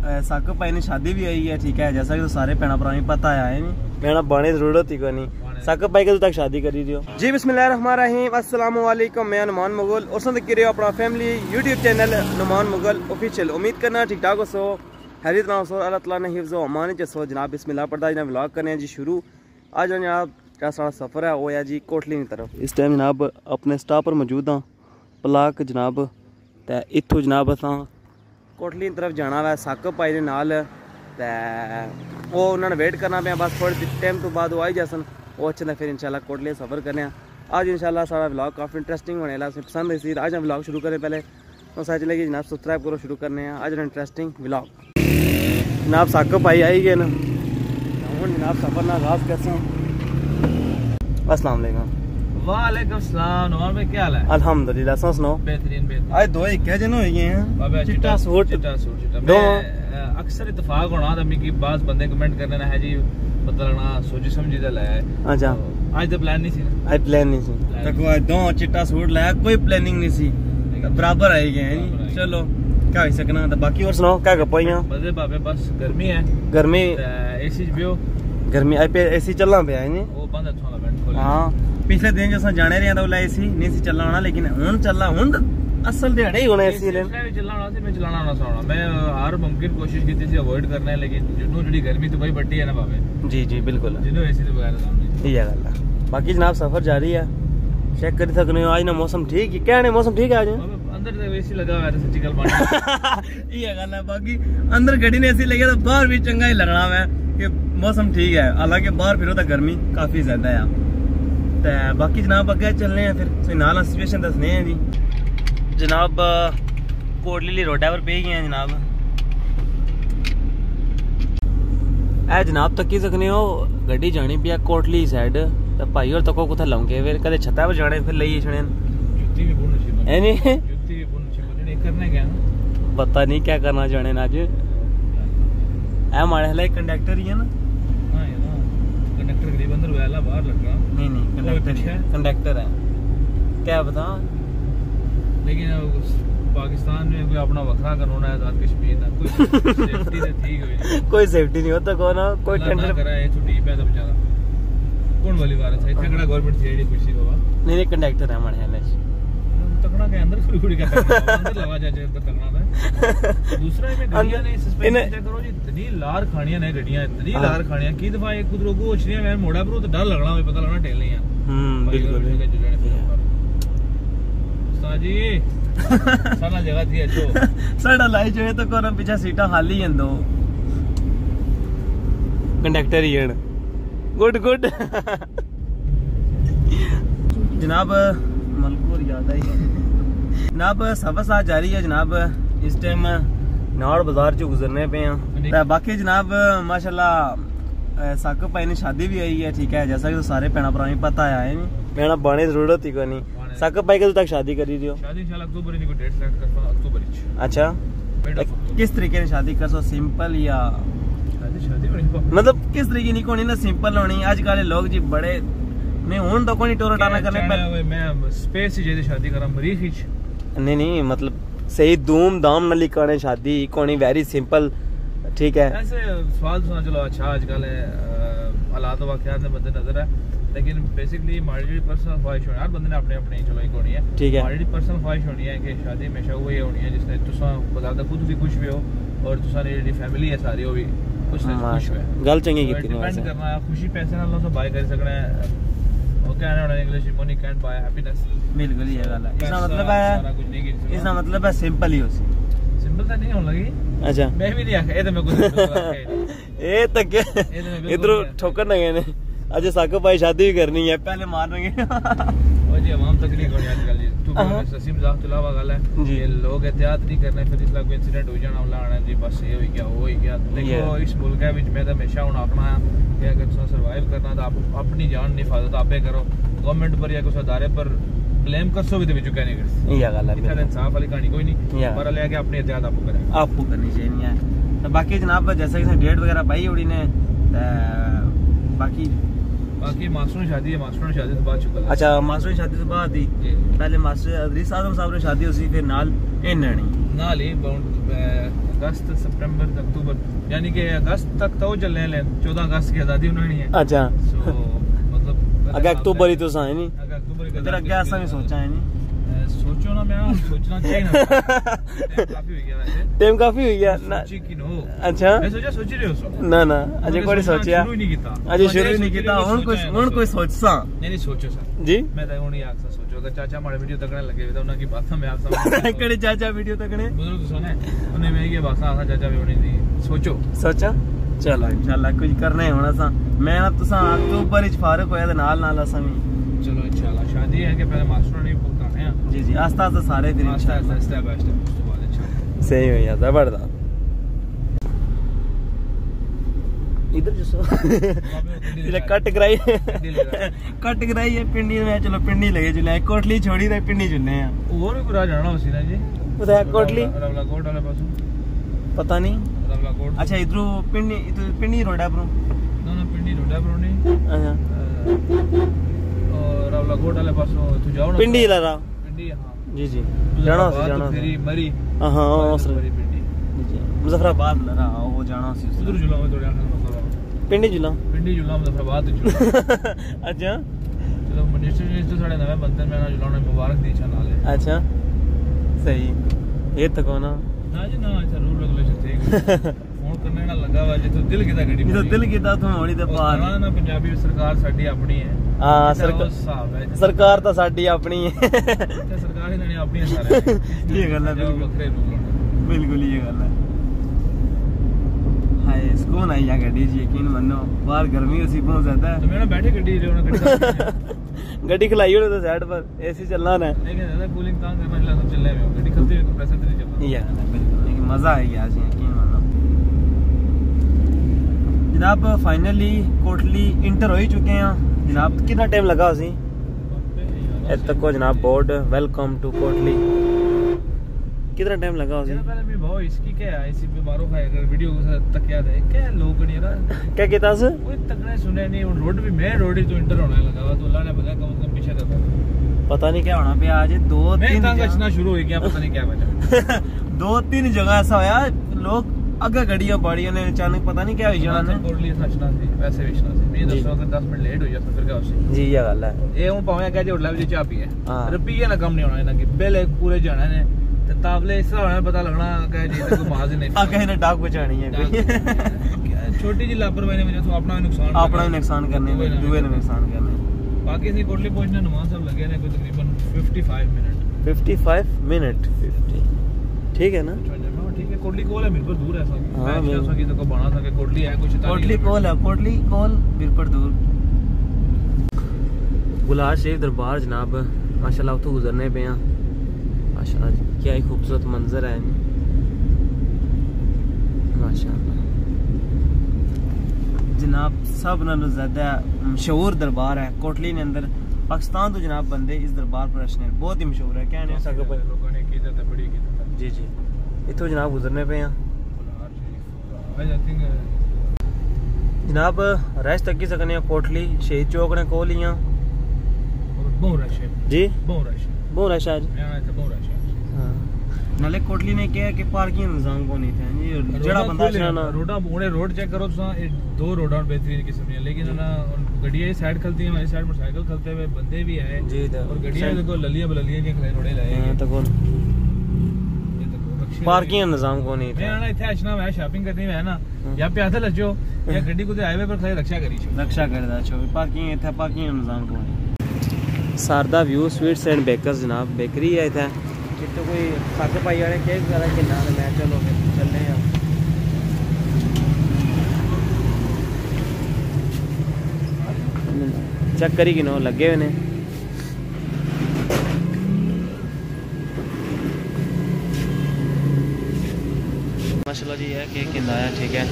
साकिब भाई ने शादी भी आई है, ठीक है, जैसा कि तो सारे भैन भरा पता है नहीं भैन बाने जरूरत ही कोई नहीं। साकिब भाई कदों तक शादी करी दियो जी। बिस्मिल्लाहिर्रहमानिर्रहीम, अस्सलाम वालेकुम। मैं नुमान मुगल और संग कर अपना family YouTube channel Numan Mughal official. उम्मीद करना ठीक ठाक हो सो, हैरियत ना हो सो, अल्लाह ताला ने हिफ्ज़ व अमान च सो। जनाब बिस्मिल्लाह पढ़दा जनाब व्लॉग करने जी शुरू। आज जनाब क्या सारा सफ़र है वो है जी कोटली की तरफ। इस टाइम जनाब अपने स्टॉप पर मौजूद हाँ पलाक जनाब, तो इत्थों जनाब असां कोटली की तरफ जाना है साकिब भाई के नाल। वो उन्होंने वेट करना पे, बस थोड़े टाइम तो बाद वो आई जासन, वो अच्छे फिर इंशाल्लाह कोटली सफ़र करने। आज इंशाल्लाह सारा व्लॉग काफ़ी इंटरेस्टिंग होने वाला, पसंद है। आज हम व्लॉग शुरू करें, पहले तो साथ चलेगी जनाब सब्सक्राइब करो, शुरू करने हैं आज इंटरेस्टिंग व्लॉग। जनाब साकिब भाई आई गए ना, जनाब सफ़र ना आगाज़ कैसे हैं। अस्सलाम वालेकुम। वालेकुम सलाम। नवाब भाई क्या हाल है? अल्हम्दुलिल्लाह। सुनाओ। बेहतरीन। आज दो एक जन हो गए हैं, चिट्टा सूट दो। अक्सर इत्तेफाक होना था मिकी, बाज बंदे कमेंट करने ना है जी बदलना सोची समझी दा लाया है। अच्छा आज तो प्लान नहीं सी ना, आज प्लान नहीं सी तक आज दो चिट्टा सूट लाया, कोई प्लानिंग नहीं सी, बराबर आई गए हैं। चलो क्या हो सकना था। बाकी और सुनाओ क्या गप्पा ही मजे बाबे। बस गर्मी है, गर्मी एसी बियो गर्मी आई पे एसी चलना पे है वो बंद है थोड़ा वेंट खोल। हां पिछले दिन जैसा जाने रहे तो एसी नहीं सी चलना होना, लेकिन हुन चलना हुन असल दिहाड़े ही होना एसी ले चलना होना सी। मैं चलाना होना सोना, मैं हर मुमकिन कोशिश की थी अवॉइड करना है, लेकिन जिन्हों जड़ी गर्मी तो भाई बड़ी है ना बाबे। जी जी बिल्कुल, जिन्हों एसी तो बगैर सामने ये गल है। बाकी जनाब सफर जारी है, चेक कर सकने हो। आज ना मौसम ठीक है, क्या ने मौसम ठीक है आज अंदर तो एसी लगा हुआ है, सच्ची गल मान ये गल है। बाकी अंदर गड्डी ने एसी लगे तो बाहर भी चंगा ही लगना है कि मौसम ठीक है, हालांकि बाहर फिरो तो गर्मी काफी ज्यादा है। तो बाकी जनाब अगे चलने हैं, फिर नाल सिचुएशन दसने हैं जी। जनाब कोटली रोडा पर पे गए हैं जनाब। ए जनाब तकी सकने हो गड्डी जानी पिया कोटली साइड, तो भाई और तको कुछ लाऊंगे फिर कदे छत्ता पर जाने फिर लइए छड़े जुत्ती भी बुन छी है नहीं जुत्ती भी बुन छी बने करने क्या पता नहीं क्या करना जाने आज। ए हमारे हले कंडक्टर ही है ना। हां ये ना कंडक्टर गरीब अंदर वाला बाहर लग रहा। नहीं कंडक्टर है क्या बता। लेकिन पाकिस्तान में कोई अपना वखरा कानून है आजाद कश्मीर का, कोई सेफ्टी से ठीक है, कोई सेफ्टी नहीं होता कौन कोई टेंडर करा है छुट्टी पे तो बेचारा कौन वाली बात है। इतना गवर्नमेंट जेडी खुशी बाबा नहीं कंडक्टर है हमारे हाल तकड़ा के अंदर खुली का अंदर लगा जाए अंदर तकड़ा है। दूसरा में गड्डियां ने सस्पेंड करो जी, इतनी लार खानियां ने गड्डियां, इतनी लार खानियां की दफा एक कुदरो को ओछनियां मैं मोड़ा पर तो डर लगना है, पता लगना टेल नहीं है। बिल्कुल जी सारा जगह थी अच्छो साडा लाई जो है तो कोन पीछे सीटा खाली हैं दो कंडक्टर ही है। गुड गुड जनाब मलकूर याद आई जनाब सफर साथ जारी है जनाब। इस टाइम नाड़ बाजार चो गुजरने पे हैं। बाकी जनाब माशाल्लाह साकिब भाई ने शादी भी आई है, ठीक है, जैसा कि तो सारे भैन भरा पता है नहीं भैन बाने जरूरत ही कोई नहीं। साकिब भाई कदों तक शादी करी दियो? शादी इंशाल्लाह अक्टूबर में कोई डेट सेलेक्ट करता हूं, अक्टूबर में। अच्छा किस तरीके से शादी कर सो, सिंपल या शादी मतलब किस तरीके नहीं कोनी ना सिंपल होनी। आजकल लोग जी बड़े नहीं हुन तो कोनी टोरा टाना करने पर मैं स्पेस ही जैसे शादी करा मरीज ही नहीं मतलब सही धूम धाम न लिखाने शादी कोनी वेरी सिंपल, ठीक है। ऐसे सवाल सुना चलो अच्छा आजकल हालात वाकयात ने मद्दे नजर है, लेकिन बेसिकली हमारी पर्सनल ख्वाहिश होनी, हर बंदे ने अपने अपने चलो एक होनी है, ठीक है। हमारी पर्सनल ख्वाहिश होनी है कि शादी हमेशा वही होनी है जिसने तुसा बता खुद भी खुश भी हो और तुसा ने जेडी फैमिली है सारी वो भी खुश है। गल चंगी कीती है, डिपेंड करना है खुशी पैसे नाल से बाय कर सकना है। ओके आने वाला English money can't buy happiness. बिल्कुल ये गल है। इसका मतलब है इसका मतलब है सिंपल ही हो सी सिंपल तो नहीं होने लगी। अच्छा मैं भी नहीं आखा ये तो मैं कुछ ए तक इधर ठोकर ना गए ने आज साकिब भाई शादी भी करनी है पहले मारेंगे ओ जी आवाम तकलीफ हो आजकल जी तो ससी मजाक तो अलावा गल है ये लोग एहतियात नहीं करने फिर इसला कोई इंसिडेंट हो जाना वाला आना जी बस ये हो गया देखो इस मुल्क है विच मैं तो हमेशा हुन आखना है कि अगर तुसा सर्वाइव करना तो आप अपनी जान की हिफाजत आपे करो। गवर्नमेंट पर या कुछ अदारे पर ब्लेम कर सो भी तो विच क्या नहीं कर ये गल है। इधर इंसाफ वाली कहानी कोई नहीं पर ले के अपनी एहतियात आपको करें आपको करनी चाहिए है। तो बाकी जनाब जैसे कि डेट वगैरह पाई उड़ी ने बाकी मास्टर शादी है, मास्टर शादी तो बाद चुका। अच्छा मास्टर शादी तो बाद ही पहले मास्टर अदरीस आजम साहब ने शादी उसी फिर नाल इन्हां नाल ही अगस्त सितंबर अक्टूबर यानी कि अगस्त तक तो चलने ले 14 अगस्त की आज़ादी उन्होंने है। अच्छा सो मतलब अगर अक्टूबर ही तो सा है नहीं अगर अक्टूबर इधर आगे ऐसा भी सोचा है नहीं सोचो ना मैं सोचना चाहिए ना काफी हो गया वैसे टाइम काफी हो गया ना सोची कि नो अच्छा मैं सोचा सोच रहे हो सो ना ना अजय कोई सोचिया शुरू ही नहीं किया अजय शुरू ही नहीं किया हुन कोई सोचसा नहीं सोचो सर जी मैं तो हुन ही आखसा सोचो अगर चाचा हमारे वीडियो तकने लगे तो उनकी की बात में आखसा कड़े चाचा वीडियो तकने बुजुर्ग सुने उन्हें मैं ये बात आखा चाचा भी होनी थी सोचो सोचा चलो इंशाल्लाह कुछ करना ही होना सा मैं ना तुसा अक्टूबर इच फारूक होया ते नाल नाल असा भी चलो इंशाल्लाह शादी है कि पहले मास्टर ने भुगताने हैं जी जी आस्ता आस्ता सारे फिर इंशाल्लाह स्टेप बाय स्टेप उसके बाद इंशाल्लाह सही हो गया जबरदस्त इधर जो इधर कट कराई है पिंडी में चलो पिंडी लगे चले कोटली छोड़ी रे पिंडी चुने हैं और भी पूरा जाना होसी ना जी उधर कोटली रवला कोट वाले पासों पता नहीं रवला कोट अच्छा इधर पिंडी रोड है ब्रो ना पिंडी रोड है ब्रो नहीं अच्छा और रवला कोट वाले पासों तू जाओ ना पिंडी लगा पिंडी हां जी जी जाना फिर मरी हां मरी पिंडी जी मुजफ्फराबाद लगा वो जाना सी उधर जुला में थोड़ा मसला पिंडी जुला मुजफ्फराबाद अच्छा चलो मिनिस्टर तो साढ़े नवे बनते मैं ना जुलाने मुबारक दी चला ले अच्छा सही ये तक ना जी ना अच्छा रूल रेगुलेशन ठीक फोन करने ना लगा वा जे तो दिल कीता गड्डी तो दिल कीता तू होनी ते पार ना पंजाबी सरकार साडी अपनी है हां सरकार तो साडी अपनी है सरकार ही अपनी है सारे ये गल है बिल्कुल ये गल है हाय सुकून आई गड्डी जी यकीन मानो बाहर गर्मी उसी बहुत ज्यादा है तो मैं बैठे गड्डी रे गड्डी गड्डी खलाई हो तो साइड पर एसी चलना है लेकिन ज्यादा कूलिंग काम करना है सब चलने में गड्डी खलती है तो प्रेशर नहीं चलना ये बिल्कुल लेकिन मजा आएगा आज यकीन मानो जनाब फाइनली कोटली इंटर हो ही चुके हैं जनाब कितना टाइम लगा उसी अब तक को जनाब बोर्ड वेलकम टू कोटली कितना टाइम लगा उसी पहले मैं बहुत इसकी क्या है इसी पे मारो खाए अगर वीडियो तक याद है क्या लोग नहीं रहा क्या कहता से कोई तकने सुने नहीं रोड भी मैं रोड ही तो इंटर होने लगा तो अल्लाह ने बताया कम से कम पीछे था पता नहीं क्या होना पे आज दो तीन बचना शुरू हो गया पता नहीं क्या बचा 2-3 जगह ऐसा होया लोग अगर गड्डियां बाड़ियां ने अचानक पता नहीं क्या हो जाना ने कोटली सचना सी वैसे विचना सी मैं दसो अगर 10 मिनट लेट हो जाता फिर क्या होसी जी ये गल है ये हूं पावे कह जे होटल में चाह पी है रुपये ना कम नहीं होना इना की बिल पूरे जाना ने ते तावले इस होना पता लगना कह जी तो माज नहीं आ कहीं ने डाक बचानी है छोटी जी लापरवाही ने वजह से अपना नुकसान करने दूसरे ने नुकसान करने बाकी से कोटली पहुंचने नमाज सब लगे ने कोई तकरीबन 55 मिनट 50 ठीक है ना ठीक है कोटली कोल है मिरपुर दूर है सब हां मैं सोचा कि तो बाणा था कि कोटली है कुछ कोटली कोल है कोटली कोल मिरपुर दूर गुलार शरीफ दरबार जनाब माशाल्लाह तो गुजरने पे हैं माशाल्लाह क्या ही खूबसूरत मंजर है माशाल्लाह जनाब सब नालों ज्यादा मशहूर दरबार है कोटली ने अंदर पाकिस्तान तो जनाब बंदे इस दरबार पर रशने बहुत ही मशहूर है क्या नहीं सके लोगों ने की था बड़ी की जी जी इतो जनाब गुजरने पे हैं जनाब रेस्ट तक की सकने कोटली शहीद चौक ने कोलियां बहुत रश है जी बहुत रश आज बहुत रश है नाले कोटली ने क्या कि पार्किंग निजाम को नहीं था जी जड़ा बंदा चलाना रोड चेक करो तो दो रोड बेहतरीन किस्म है लेकिन ना गड्डियां साइड खलती हैं हमारी साइड मोटरसाइकिल खलते हुए बंदे भी आए जी और गड्डियां देखो ललियां बललियां के खड़े रोड़े लाए हैं तो कौन पार्किंग निजाम को नहीं था मैं ना इथे आशना मैं शॉपिंग करनी है ना या पैदल लजो या गड्डी को हाईवे पर खड़े रक्षा करदा छो पार्किंग इथे पार्किंग निजाम को नहीं Sharda view sweets and bakers जनाब बेकरी है इथे तो कोई साके पाई वाले केक करा के ना मैं चलो चलने हैं चेक करी कि नो लगे हुए ने माशाल्लाह जी है केक किंदा है ठीक है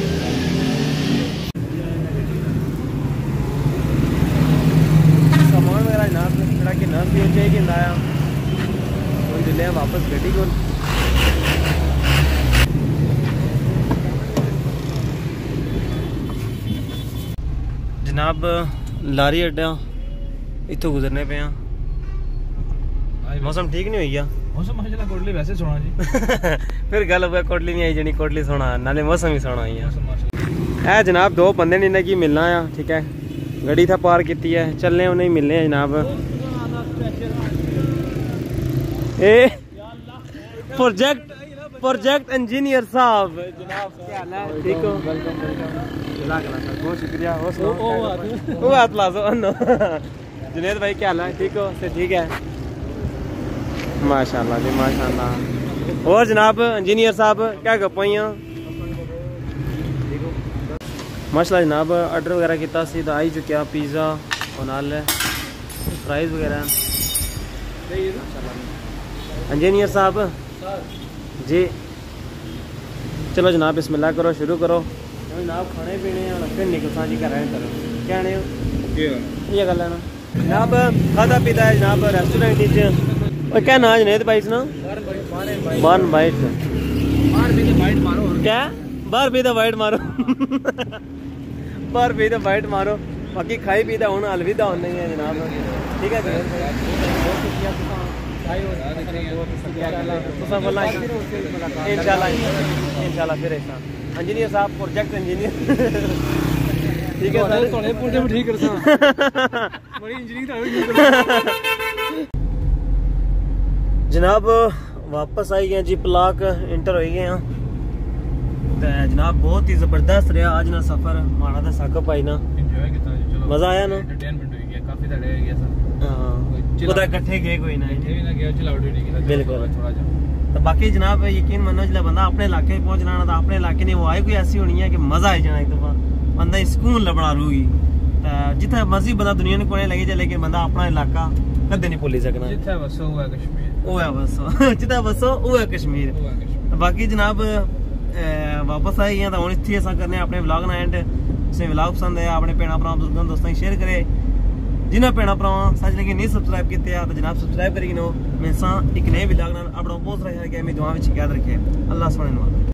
सामान वगैरह जनाब थोड़ा कि ना भी हो जाए किंदा है ले वापस गड्डी को जनाब लारी अड्डा इतों गुजरने पे हैं मौसम ठीक नहीं हो गया मौसम माशाल्लाह कोटली वैसे सोना जी फिर गल होवे कोटली नहीं आई जनी कोटली सोना नाले मौसम ही सोना आई है मौसम माशाल्लाह है जनाब। दो बंदे ने इन्हें की मिलना है ठीक है गड्डी था पार की है चलने उन्हें मिलने हैं जनाब। ए प्रोजेक्ट इंजीनियर साहब जनाब क्या हाल है ठीक हो वेलकम बहुत शुक्रिया। वो हाथ लाजो जुनेद भाई क्या हाल है ठीक हो से ठीक है माशाल्लाह जी माशाल्लाह। और जनाब इंजीनियर साहब क्या गप्पाइयां माशाल्लाह जनाब ऑर्डर वगैरह किया सीधा आई चुकिया पिज़्ज़ा और नाल फ्राइज वगैरह इंजीनियर साहब जी। चलो जनाब बिस्मिल्लाह करो शुरू करो जनाब खाने पीने फिर निकल साझी कर रहे हैं क्या ने ये गल है ना जनाब खादा पीता है जनाब रेस्टोरेंट और क्या ना जनेद भाई सुना बार बाइट क्या बार भी वाइट मारो बार भी वाइट मारो बाकी खाई पीता हूँ अलविदा होना ही है जनाब ठीक है इंशाल्लाह फिर ऐसा इंजीनियर साहब प्रोजेक्ट इंजीनियर ठीक है ठीक है जनाब वापस आई गए जी पलाक इंटर हो गए हैं तो जनाब बहुत ही जबरदस्त रहा आज ना सफर माड़ा था साकब भाई ना एंजॉय किया चलो मजा आया ना एंटरटेनमेंट हो गया काफी तड़े हो गया सर हां उधर इकट्ठे गए कोई ना भी ना गया चिल आउट नहीं किया बिल्कुल थोड़ा जा तो बाकी जनाब यकीन मानो जिला बंदा अपने इलाके पहुंचना ना तो अपने इलाके ने वो आए कोई ऐसी होनी है कि मजा आ जाना एक दफा बंदा सुकून लबड़ा रूगी जिथे मर्जी बंदा दुनिया ने कोने लगे जाए लेकिन बंदा अपना इलाका कदे नहीं भूल सकना जिथे बसो हुआ कश्मीर वो है बसो जिथे बसो वो है कश्मीर। बाकी जनाब वापस आई हैं तो हम इतने ऐसा करने अपने व्लॉग ना एंड से व्लॉग पसंद है अपने भैन भरा बुजुर्गों दोस्तों शेयर करे जिन्हें भैन भरा सच लगे नहीं सब्सक्राइब किए तो जनाब सब्सक्राइब करी नो मैं एक नए व्लॉग अपना बहुत सारा दुआ में याद रखे अल्लाह सुने।